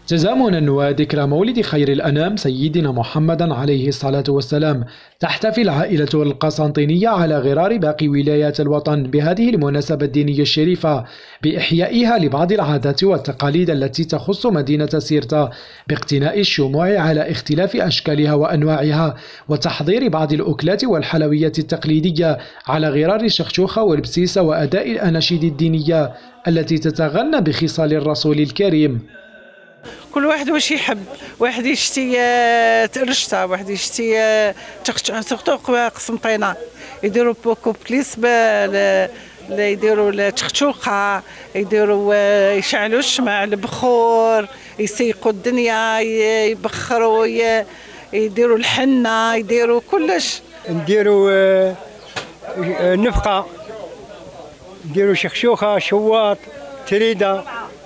تزامنا وذكرى مولد خير الأنام سيدنا محمد عليه الصلاة والسلام، تحتفل عائلة القسنطينية على غرار باقي ولايات الوطن بهذه المناسبة الدينية الشريفة بإحيائها لبعض العادات والتقاليد التي تخص مدينة سيرتا، باقتناء الشموع على اختلاف أشكالها وأنواعها، وتحضير بعض الأكلات والحلويات التقليدية على غرار الشخشوخة والبسيسة، وأداء الأناشيد الدينية التي تتغنى بخصال الرسول الكريم. كل واحد واش يحب، واحد يشتي رشته، واحد يشتي تقطوق قسنطينه، يديروا بوكو بالنسبه يديروا التخشوقه، يديروا يشعلوا الشمع، البخور، يسيقوا الدنيا، يبخروا، يديروا الحنه، يديروا كلش. نديروا نفقه، نديروا شخشوخه، شواط، تريده،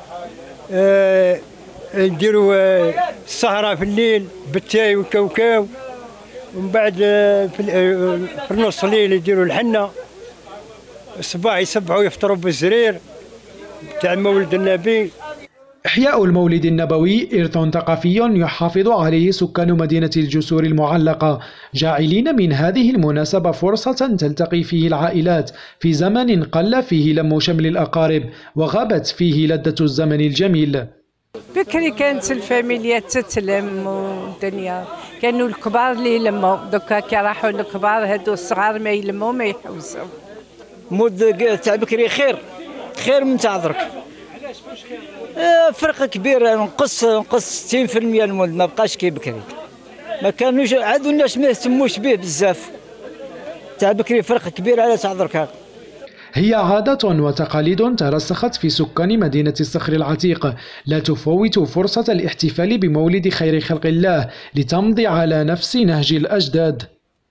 نديروا السهرة في الليل بالتاي والكاوكاو، ومن بعد في نص الليل يديروا الحنة، الصباح يسبحوا يفطروا بالزرير تاع مولد النبي. إحياء المولد النبوي إرث ثقافي يحافظ عليه سكان مدينة الجسور المعلقة، جاعلين من هذه المناسبة فرصة تلتقي فيه العائلات في زمن قل فيه لم شمل الأقارب وغابت فيه لذة الزمن الجميل. بكري كانت الفاميليات تتلم والدنيا، كانوا الكبار اللي يلموا، دوكا كي راحوا الكبار هادو الصغار ما يلموا ما يحوسوا. مود تاع بكري خير من تاع درك. فرق كبير، نقص 60% المولد ما بقاش كي بكري، ما كانوش عادوا الناس ما يهتموش به بزاف. تاع بكري فرق كبير على تاع درك. هي عادة وتقاليد ترسخت في سكان مدينة الصخر العتيق، لا تفوت فرصة الاحتفال بمولد خير خلق الله لتمضي على نفس نهج الأجداد.